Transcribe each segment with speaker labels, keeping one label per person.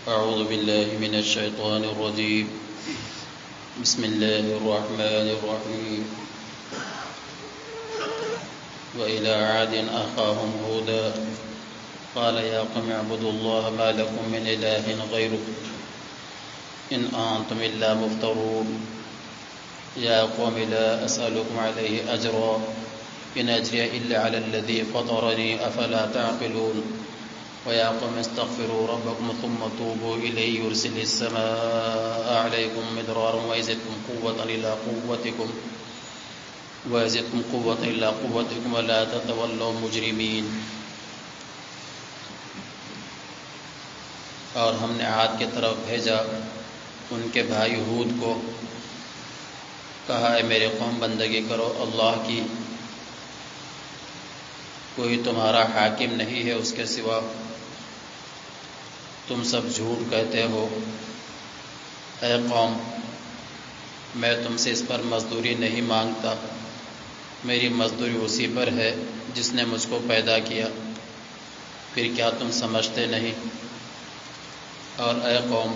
Speaker 1: أعوذ بالله من الشيطان الرجيم بسم الله الرحمن الرحيم وإلى عاد أخاهم هودا قال يا قوم اعبدوا الله ما لكم من إله غيره إن أنتم إلا مفترون يا قوم لا أسألكم عليه أجرا إن أجري إلا على الذي فطرني أفلا تعقلون ويا قوم استغفروا ربكم ثم توبوا إليه يرسل السماء عليكم مدرارا ويزدكم قوة إلى قوتكم ولا تتولوا مجرمين. اور ہم نے عاد کی طرف بھیجا ان کے بھائی ہود کو. کہا اے میرے قوم بندگی کرو اللہ کی، کوئی تمہارا حاکم نہیں ہے اس کے سوا، تم سب جھوٹ کہتے ہو. اے قوم میں تم سے اس پر مزدوری نہیں مانگتا، میری مزدوری اسی پر ہے جس نے مجھ کو پیدا کیا، پھر کیا تم سمجھتے نہیں؟ اور اے قوم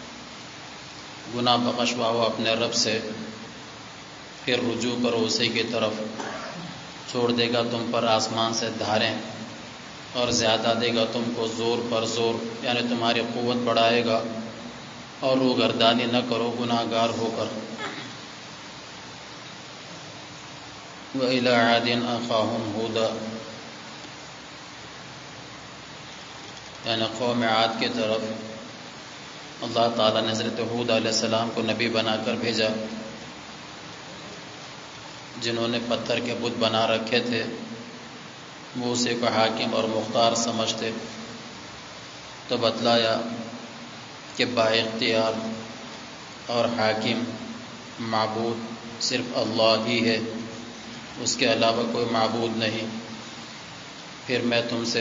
Speaker 1: گناہ بخشواؤ اپنے رب سے، پھر رجوع کرو اسی کی طرف. چھوڑ دے گا تم پر آسمان سے دھاریں اور زیادہ دے گا تم کو زور پر زور، یعنی تمہاری قوت بڑھائے گا، اور روگردانی نہ کرو گناہ گار ہو کر. وَإِلَىٰ عَادٍ أَخَاهُمْ هُودًا، یعنی قوم عاد کی طرف اللہ تعالیٰ نے حضرت ہود علیہ السلام کو نبی بنا کر بھیجا، جنہوں نے پتھر کے بت بنا رکھے تھے وہ اسی کو حاکم اور مختار سمجھتے. تو بتلایا کہ با اختیار اور حاکم معبود صرف اللہ ہی ہے، اس کے علاوہ کوئی معبود نہیں. پھر میں تم سے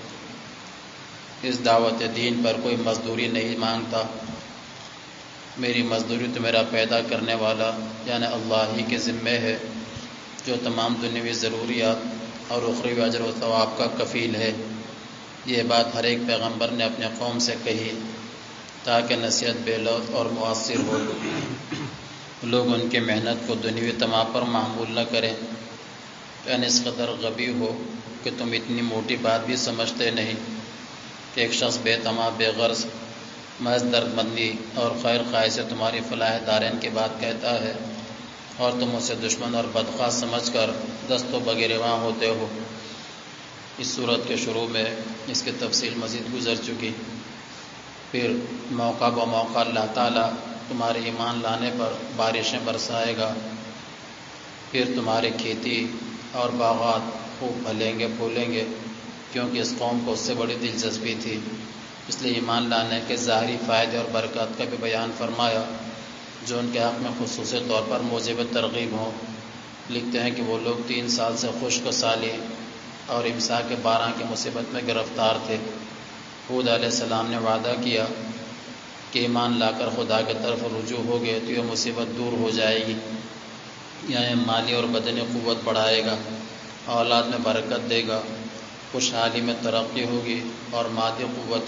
Speaker 1: اس دعوت دین پر کوئی مزدوری نہیں مانگتا، میری مزدوری تو میرا پیدا کرنے والا یعنی اللہ ہی کے ذمے ہے، جو تمام دنیاوی ضروریات اور اخروی اجر و ثواب کا کفیل ہے. یہ بات ہر ایک پیغمبر نے اپنے قوم سے کہی تاکہ نصیحت بے لوث اور مؤثر ہو. لوگ ان کی محنت کو دنیاوی تمام پر معمول نہ کریں، یعنی اس قدر غبی ہو کہ تم اتنی موٹی بات بھی سمجھتے نہیں کہ ایک شخص بے تمام بے غرض محض درد مندی اور خیر خواہی سے تمہاری فلاح دارین کی بات کہتا ہے اور تم اسے دشمن اور بدخواہ سمجھ کر دست و بگریواں ہوتے ہو. اس صورت کے شروع میں اس کی تفصیل مزید گزر چکی. پھر موقع بموقع اللہ تعالیٰ تمہارے ایمان لانے پر بارشیں برسائے گا، پھر تمہاری کھیتی اور باغات خوب پھلیں گے پھولیں گے، کیونکہ اس قوم کو اس سے بڑی دلچسپی تھی. اس لیے ایمان لانے کے ظاہری فائدے اور برکات کا بھی بیان فرمایا جو ان کے حق میں خصوصی طور پر موجب ترغیب ہوں. لکھتے ہیں کہ وہ لوگ 3 سال سے خشک سالی اور امساک باران کی مصیبت میں گرفتار تھے. ہود علیہ السلام نے وعدہ کیا کہ ایمان لا کر خدا کی طرف رجوع ہو گئے تو یہ مصیبت دور ہو جائے گی، یعنی مالی اور بدنی قوت بڑھائے گا، اولاد میں برکت دے گا، خوشحالی میں ترقی ہوگی، اور مادی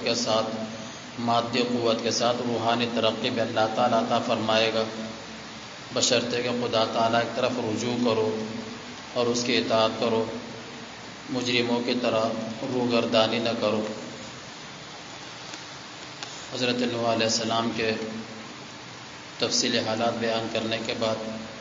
Speaker 1: قوت کے ساتھ روحانی ترقی بھی اللہ تعالیٰ عطا فرمائے گا، بشرطے کہ خدا تعالیٰ کی طرف رجوع کرو اور اس کی اطاعت کرو، مجرموں کی طرح روگردانی نہ کرو. حضرت نوح علیہ السلام کے تفصیلی حالات بیان کرنے کے بعد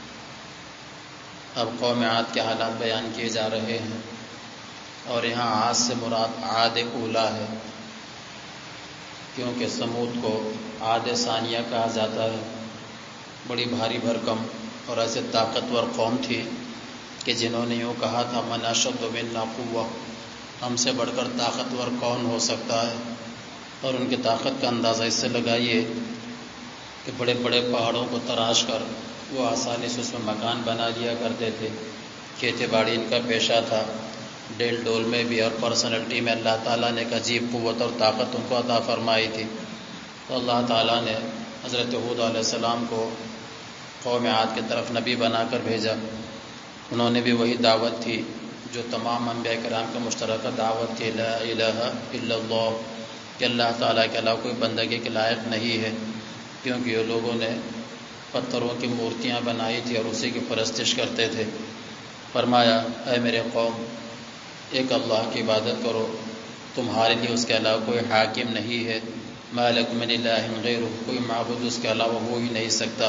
Speaker 1: اب قوم عاد کے حالات بیان کیے جا رہے ہیں. اور یہاں عاد سے مراد عاد اولا ہے، کیونکہ سمود کو عاد ثانیہ کہا جاتا ہے. بڑی بھاری بھرکم اور ایسے طاقتور قوم تھی کہ جنہوں نے یوں کہا تھا من اشد منا قوہ، ہم سے بڑھ کر طاقتور کون ہو سکتا ہے. اور ان کی طاقت کا اندازہ اس سے لگائیے کہ بڑے بڑے پہاڑوں کو تراش کر وہ آسانی سے اس میں مکان بنا لیا کرتے تھے. کھیتی باڑی ان کا پیشہ تھا. ڈیل ڈول میں بھی اور پرسنلٹی میں اللہ تعالیٰ نے ایک عجیب قوت اور طاقت ان کو عطا فرمائی تھی. تو اللہ تعالیٰ نے حضرت ہود علیہ السلام کو قوم عاد کی طرف نبی بنا کر بھیجا. انہوں نے بھی وہی دعوت تھی جو تمام انبیاء کرام کا مشترکہ دعوت تھی، لا الہ الا اللہ، کہ اللہ تعالیٰ کے علاوہ کوئی بندگی کے لائق نہیں ہے، کیونکہ یہ لوگوں نے پتھروں کی مورتیاں بنائی تھی اور اسی کی پرستش کرتے تھے۔ فرمایا اے میرے قوم، ایک اللہ کی عبادت کرو، تمہارے لیے اس کے علاوہ کوئی حاکم نہیں ہے، ما لکم من الہ غیرہ، کوئی معبود اس کے علاوہ ہو ہی نہیں سکتا۔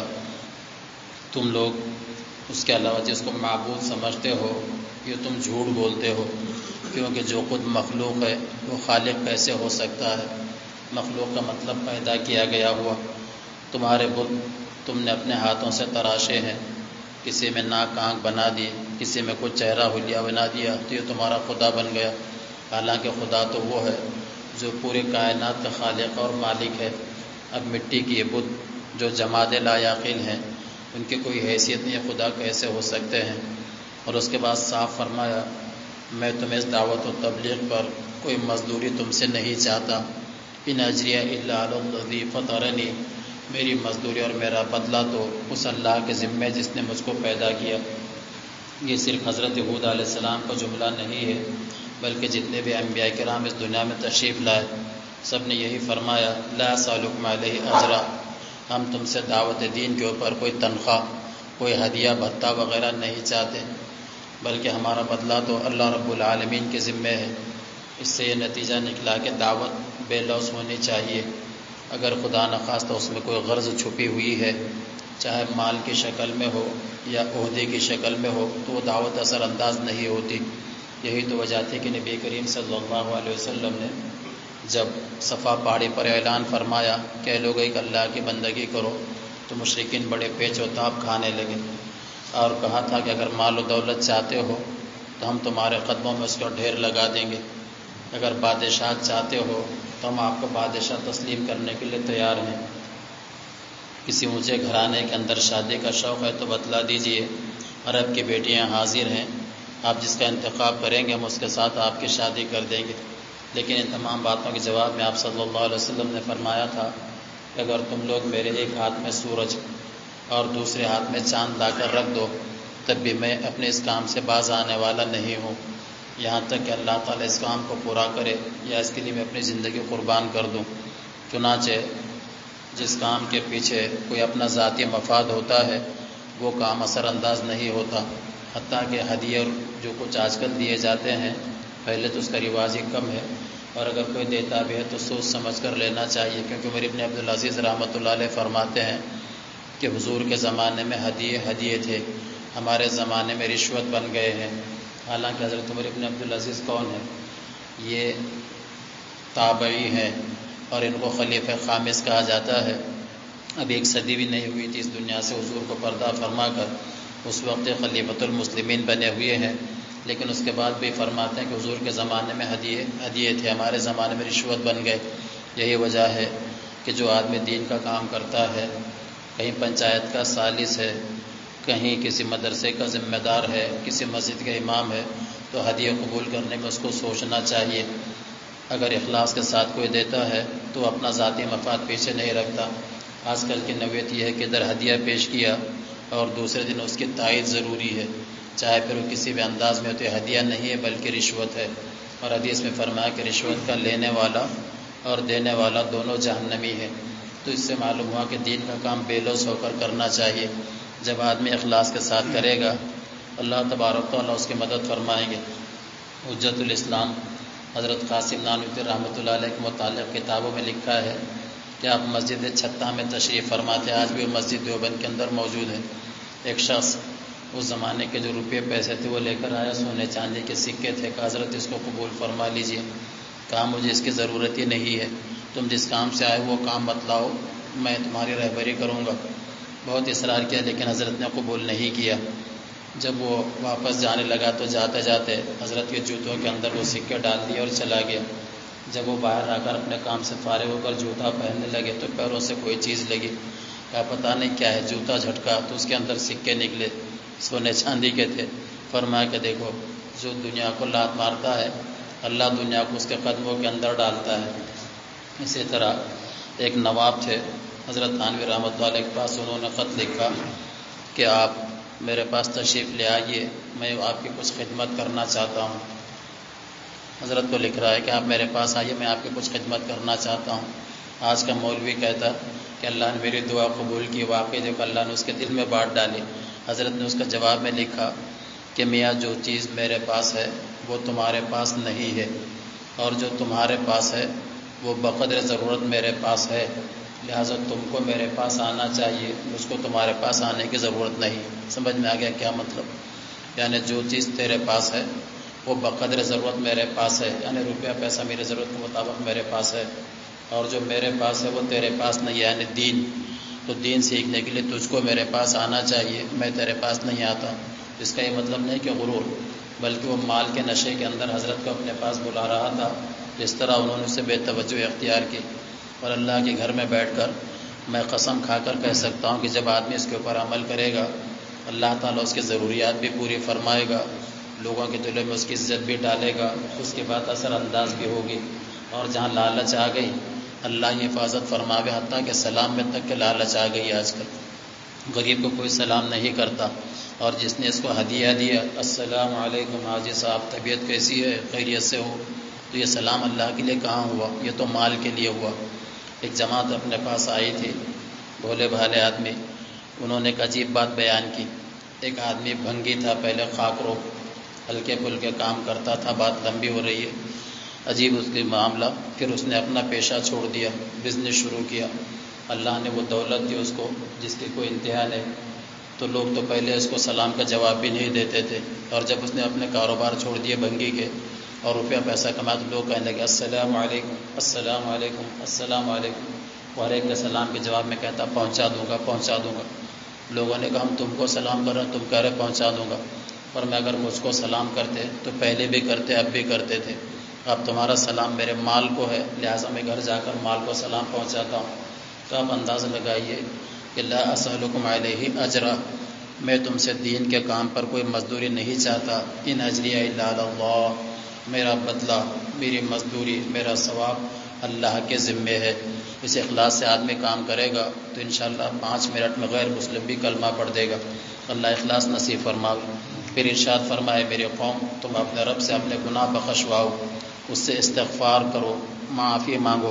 Speaker 1: تم لوگ اس کے علاوہ جس کو معبود سمجھتے ہو یہ تم جھوٹ بولتے ہو، کیونکہ جو خود مخلوق ہے وہ خالق کیسے ہو سکتا ہے؟ مخلوق کا مطلب پیدا کیا گیا ہوا۔ تمہارے بت تم نے اپنے ہاتھوں سے تراشے ہیں، کسی میں ناک آنکھ بنا دی، کسی میں کچھ چہرہ حلیہ بنا دیا، تو یہ تمہارا خدا بن گیا، حالانکہ خدا تو وہ ہے جو پورے کائنات کا خالق اور مالک ہے۔ اب مٹی کی یہ بت جو جماد لا یعقل ہیں، ان کی کوئی حیثیت نہیں ہے، خدا کیسے ہو سکتے ہیں؟ اور اس کے بعد صاف فرمایا میں تمہیں اس دعوت و تبلیغ پر کوئی مزدوری تم سے نہیں چاہتا، ان اجریہ الا علی الذی فطرنی، میری مزدوری اور میرا بدلہ تو اس اللہ کے ذمے جس نے مجھ کو پیدا کیا۔ یہ صرف حضرت ہود علیہ السلام کا جملہ نہیں ہے، بلکہ جتنے بھی انبیاء کرام اس دنیا میں تشریف لائے سب نے یہی فرمایا لا اسألکم علیہ اجرا، ہم تم سے دعوت دین کے اوپر کوئی تنخواہ، کوئی ہدیہ بھتہ وغیرہ نہیں چاہتے، بلکہ ہمارا بدلہ تو اللہ رب العالمین کے ذمے ہے۔ اس سے یہ نتیجہ نکلا کہ دعوت بے لوث ہونی چاہیے، اگر خدا نخواستہ اس میں کوئی غرض چھپی ہوئی ہے، چاہے مال کی شکل میں ہو یا عہدے کی شکل میں ہو، تو وہ دعوت اثر انداز نہیں ہوتی۔ یہی تو وجہ تھی کہ نبی کریم صلی اللہ علیہ وسلم نے جب صفا پہاڑی پر اعلان فرمایا کہ لوگ ایک اللہ کی بندگی کرو، تو مشرکین بڑے پیچ و تاب کھانے لگے، اور کہا تھا کہ اگر مال و دولت چاہتے ہو تو ہم تمہارے قدموں میں اس کا ڈھیر لگا دیں گے، اگر بادشاہ چاہتے ہو تو ہم آپ کو بادشاہ تسلیم کرنے کے لیے تیار ہیں۔ کسی اونچے گھرانے کے اندر شادی کا شوق ہے تو بتلا دیجئے، عرب کی بیٹیاں حاضر ہیں، آپ جس کا انتخاب کریں گے ہم اس کے ساتھ آپ کی شادی کر دیں گے۔ لیکن ان تمام باتوں کے جواب میں آپ صلی اللہ علیہ وسلم نے فرمایا تھا کہ اگر تم لوگ میرے ایک ہاتھ میں سورج اور دوسرے ہاتھ میں چاند لا کر رکھ دو تب بھی میں اپنے اس کام سے باز آنے والا نہیں ہوں، یہاں تک کہ اللہ تعالیٰ اس کام کو پورا کرے یا اس کے لیے میں اپنی زندگی قربان کر دوں۔ چنانچہ جس کام کے پیچھے کوئی اپنا ذاتی مفاد ہوتا ہے وہ کام اثر انداز نہیں ہوتا، حتیٰ کہ ہدیے جو کچھ آج کل دیے جاتے ہیں پہلے تو اس کا رواج ہی کم ہے، اور اگر کوئی دیتا بھی ہے تو سوچ سمجھ کر لینا چاہیے، کیونکہ عمر ابن عبدالعزیز رحمۃ اللہ علیہ فرماتے ہیں کہ حضور کے زمانے میں ہدیے تھے، ہمارے زمانے میں رشوت بن گئے ہیں۔ حالانکہ حضرت عمر ابن عبدالعزیز کون ہیں؟ یہ تابعی ہیں اور ان کو خلیفہ خامس کہا جاتا ہے۔ اب ایک صدی بھی نہیں ہوئی تھی اس دنیا سے حضور کو پردہ فرما کر، اس وقت خلیفۃ المسلمین بنے ہوئے ہیں، لیکن اس کے بعد بھی فرماتے ہیں کہ حضور کے زمانے میں ہدیے تھے، ہمارے زمانے میں رشوت بن گئے۔ یہی وجہ ہے کہ جو آدمی دین کا کام کرتا ہے، کہیں پنچایت کا ثالث ہے، کہیں کسی مدرسے کا ذمہ دار ہے، کسی مسجد کا امام ہے، تو ہدیہ قبول کرنے میں اس کو سوچنا چاہیے۔ اگر اخلاص کے ساتھ کوئی دیتا ہے تو اپنا ذاتی مفاد پیچھے نہیں رکھتا۔ آج کل کی نوعیت یہ ہے کہ ادھر ہدیہ پیش کیا اور دوسرے دن اس کی تائید ضروری ہے، چاہے پھر وہ کسی بھی انداز میں ہو، تو ہدیہ نہیں ہے بلکہ رشوت ہے، اور حدیث میں فرمایا کہ رشوت کا لینے والا اور دینے والا دونوں جہنمی ہے۔ تو اس سے معلوم ہوا کہ دین کا کام بے لوث ہو کر کرنا چاہیے۔ جب آدمی اخلاص کے ساتھ کرے گا اللہ تبارک و تعالیٰ اس کی مدد فرمائیں گے۔ حجت الاسلام حضرت قاسم نانوتوی رحمۃ اللہ علیہ کے متعلق کتابوں میں لکھا ہے کہ آپ مسجد چھتہ میں تشریف فرماتے ہیں، آج بھی وہ مسجد دیوبند کے اندر موجود ہے۔ ایک شخص اس زمانے کے جو روپے پیسے تھے وہ لے کر آیا، سونے چاندی کے سکے تھے، کہ حضرت اس کو قبول فرما لیجئے۔ کہا مجھے اس کی ضرورت ہی نہیں ہے، تم جس کام سے آئے وہ کام بتلاؤ، میں تمہاری رہبری کروں گا۔ بہت اصرار کیا لیکن حضرت نے قبول نہیں کیا۔ جب وہ واپس جانے لگا تو جاتے جاتے حضرت کے جوتوں کے اندر وہ سکے ڈال دیے اور چلا گیا۔ جب وہ باہر آ کر اپنے کام سے فارغ ہو کر جوتا پہننے لگے تو پیروں سے کوئی چیز لگی، کہا پتہ نہیں کیا ہے، جوتا جھٹکا تو اس کے اندر سکے نکلے، سونے چاندی کے تھے۔ فرمایا کہ دیکھو جو دنیا کو لات مارتا ہے اللہ دنیا کو اس کے قدموں کے اندر ڈالتا ہے۔ اسی طرح ایک نواب تھے حضرت تھانوی رحمۃ اللہ علیہ کے پاس، انہوں نے خط لکھا کہ آپ میرے پاس تشریف لے آئیے، میں آپ کی کچھ خدمت کرنا چاہتا ہوں۔ حضرت کو لکھ رہا ہے کہ آپ میرے پاس آئیے، میں آپ کی کچھ خدمت کرنا چاہتا ہوں۔ آج کا مولوی کہتا کہ اللہ نے میری دعا قبول کی، واقعی جو کہ اللہ نے اس کے دل میں بات ڈالی۔ حضرت نے اس کا جواب میں لکھا کہ میاں جو چیز میرے پاس ہے وہ تمہارے پاس نہیں ہے، اور جو تمہارے پاس ہے وہ بقدر ضرورت میرے پاس ہے، لہٰذا تم کو میرے پاس آنا چاہیے، مجھ کو تمہارے پاس آنے کی ضرورت نہیں۔ سمجھ میں آ گیا کیا مطلب؟ یعنی جو چیز تیرے پاس ہے وہ بقدر ضرورت میرے پاس ہے، یعنی روپیہ پیسہ میری ضرورت کے مطابق میرے پاس ہے، اور جو میرے پاس ہے وہ تیرے پاس نہیں ہے، یعنی دین۔ تو دین سیکھنے کے لیے تجھ کو میرے پاس آنا چاہیے، میں تیرے پاس نہیں آتا۔ اس کا یہ مطلب نہیں کہ غرور، بلکہ وہ مال کے نشے کے اندر حضرت کو اپنے پاس بلا رہا تھا، جس طرح انہوں نے اسے بے توجہ اختیار کی۔ اور اللہ کے گھر میں بیٹھ کر میں قسم کھا کر کہہ سکتا ہوں کہ جب آدمی اس کے اوپر عمل کرے گا، اللہ تعالیٰ اس کی ضروریات بھی پوری فرمائے گا، لوگوں کے دلوں میں اس کی عزت بھی ڈالے گا، اس کے بعد اثر انداز بھی ہوگی۔ اور جہاں لالچ آ گئی، اللہ کی حفاظت فرماوے، حتیٰ کہ سلام میں تک کہ لالچ آ گئی آج کل، غریب کو کوئی سلام نہیں کرتا، اور جس نے اس کو ہدیہ دیا، السلام علیکم حاجی صاحب، طبیعت کیسی ہے، خیریت سے ہو، تو یہ سلام اللہ کے لیے کہاں ہوا، یہ تو مال کے لیے ہوا۔ ایک جماعت اپنے پاس آئی تھی، بھولے بھالے آدمی، انہوں نے ایک عجیب بات بیان کی۔ ایک آدمی بھنگی تھا، پہلے خاک رو ہلکے پھلکے کام کرتا تھا، بات لمبی ہو رہی ہے، عجیب اس کے معاملہ، پھر اس نے اپنا پیشہ چھوڑ دیا، بزنس شروع کیا، اللہ نے وہ دولت دی اس کو جس کی کوئی انتہا نہیں، تو لوگ تو پہلے اس کو سلام کا جواب بھی نہیں دیتے تھے، اور جب اس نے اپنے کاروبار چھوڑ دیے بھنگی کے اور روپیہ پیسہ کمایا تو لوگ کہنے لگے السلام علیکم، السلام علیکم، السلام علیکم، اور ایک کے سلام کے جواب میں کہتا پہنچا دوں گا، پہنچا دوں گا۔ لوگوں نے کہا ہم تم کو سلام کر رہے ہیں، تم کہہ رہے پہنچا دوں گا، پر میں اگر مجھ کو سلام کرتے تو پہلے بھی کرتے، اب بھی کرتے تھے، اب تمہارا سلام میرے مال کو ہے، لہٰذا میں گھر جا کر مال کو سلام پہنچاتا ہوں۔ تو آپ اندازہ لگائیے کہ لا اسألکم علیہ اجرا، میں تم سے دین کے کام پر کوئی مزدوری نہیں چاہتا، ان اجریہ الا علی اللہ، میرا بدلہ، میری مزدوری، میرا ثواب اللہ کے ذمے ہے۔ اس اخلاص سے آدمی کام کرے گا تو انشاءاللہ 5 منٹ میں غیر مسلم بھی کلمہ پڑھ دے گا، اللہ اخلاص نصیب فرمائے۔ پھر ارشاد فرمائے میرے قوم تم اپنے رب سے اپنے گناہ بخشواؤ، اس سے استغفار کرو، معافی مانگو۔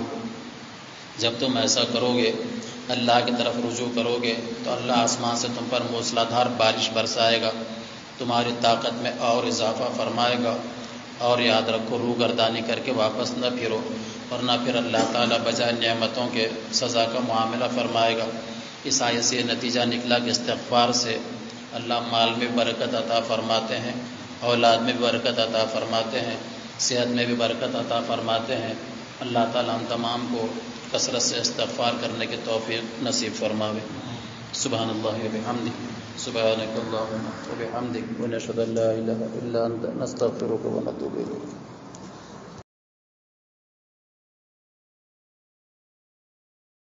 Speaker 1: جب تم ایسا کرو گے، اللہ کی طرف رجوع کرو گے، تو اللہ آسمان سے تم پر موسلا دھار بارش برسائے گا، تمہاری طاقت میں اور اضافہ فرمائے گا، اور یاد رکھو روح گردانی کر کے واپس نہ پھرو، ورنہ پھر اللہ تعالیٰ بجائے نعمتوں کے سزا کا معاملہ فرمائے گا۔ اس آیت سے نتیجہ نکلا کہ استغفار سے اللہ مال میں برکت عطا فرماتے ہیں، اولاد میں بھی برکت عطا فرماتے ہیں، صحت میں بھی برکت عطا فرماتے ہیں۔ اللہ تعالیٰ ہم تمام کو کثرت سے استغفار کرنے کی توفیق نصیب فرماوے۔ سبحان اللہ و بحمدہ، سبحانک اللہم و بحمدک، ونشہد ان لا الہ الا انت، نستغفرک و نتوب الیک۔